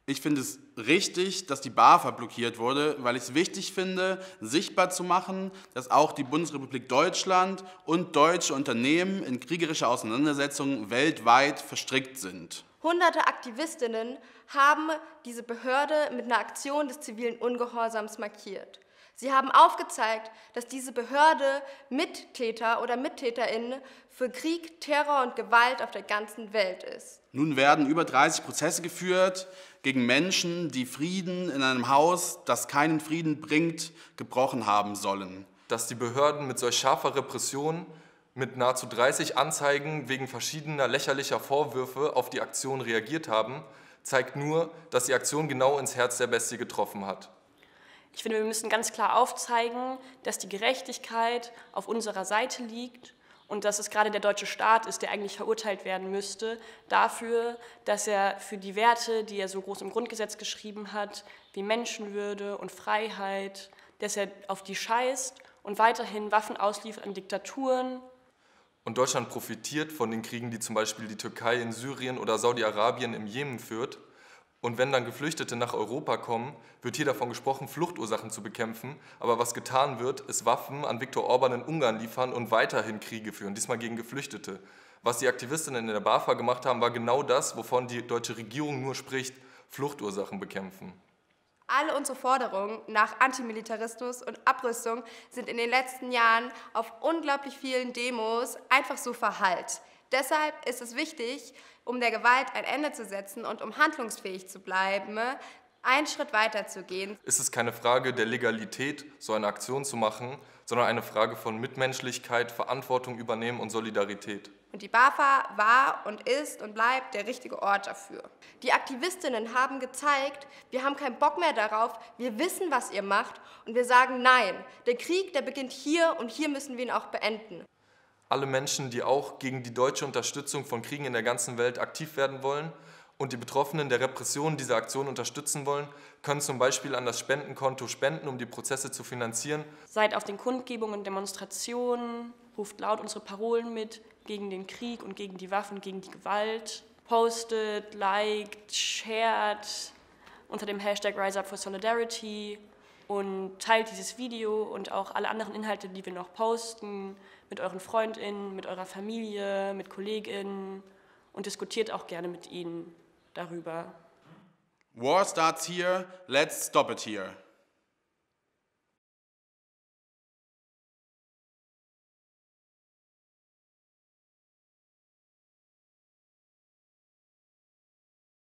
Ich finde es richtig, dass die BAFA blockiert wurde, weil ich es wichtig finde, sichtbar zu machen, dass auch die Bundesrepublik Deutschland und deutsche Unternehmen in kriegerische Auseinandersetzungen weltweit verstrickt sind. Hunderte Aktivistinnen haben diese Behörde mit einer Aktion des zivilen Ungehorsams markiert. Sie haben aufgezeigt, dass diese Behörde Mittäter oder MittäterInnen für Krieg, Terror und Gewalt auf der ganzen Welt ist. Nun werden über 30 Prozesse geführt gegen Menschen, die Frieden in einem Haus, das keinen Frieden bringt, gebrochen haben sollen. Dass die Behörden mit solch scharfer Repression, mit nahezu 30 Anzeigen wegen verschiedener lächerlicher Vorwürfe auf die Aktion reagiert haben, zeigt nur, dass die Aktion genau ins Herz der Bestie getroffen hat. Ich finde, wir müssen ganz klar aufzeigen, dass die Gerechtigkeit auf unserer Seite liegt und dass es gerade der deutsche Staat ist, der eigentlich verurteilt werden müsste, dafür, dass er für die Werte, die er so groß im Grundgesetz geschrieben hat, wie Menschenwürde und Freiheit, dass er auf die scheißt und weiterhin Waffen ausliefert an Diktaturen. Und Deutschland profitiert von den Kriegen, die zum Beispiel die Türkei in Syrien oder Saudi-Arabien im Jemen führt. Und wenn dann Geflüchtete nach Europa kommen, wird hier davon gesprochen, Fluchtursachen zu bekämpfen. Aber was getan wird, ist Waffen an Viktor Orban in Ungarn liefern und weiterhin Kriege führen, diesmal gegen Geflüchtete. Was die Aktivistinnen in der BAFA gemacht haben, war genau das, wovon die deutsche Regierung nur spricht, Fluchtursachen bekämpfen. Alle unsere Forderungen nach Antimilitarismus und Abrüstung sind in den letzten Jahren auf unglaublich vielen Demos einfach so verhallt. Deshalb ist es wichtig, um der Gewalt ein Ende zu setzen und um handlungsfähig zu bleiben, einen Schritt weiter zu gehen. Es ist keine Frage der Legalität, so eine Aktion zu machen, sondern eine Frage von Mitmenschlichkeit, Verantwortung übernehmen und Solidarität. Und die BAFA war und ist und bleibt der richtige Ort dafür. Die Aktivistinnen haben gezeigt, wir haben keinen Bock mehr darauf, wir wissen, was ihr macht und wir sagen nein. Der Krieg, der beginnt hier und hier müssen wir ihn auch beenden. Alle Menschen, die auch gegen die deutsche Unterstützung von Kriegen in der ganzen Welt aktiv werden wollen und die Betroffenen der Repression dieser Aktion unterstützen wollen, können zum Beispiel an das Spendenkonto spenden, um die Prozesse zu finanzieren. Seid auf den Kundgebungen und Demonstrationen, ruft laut unsere Parolen mit gegen den Krieg und gegen die Waffen, gegen die Gewalt. Postet, liked, shared unter dem Hashtag RiseUpForSolidarity und teilt dieses Video und auch alle anderen Inhalte, die wir noch posten, mit euren FreundInnen, mit eurer Familie, mit KollegInnen und diskutiert auch gerne mit ihnen darüber. War starts here, let's stop it here.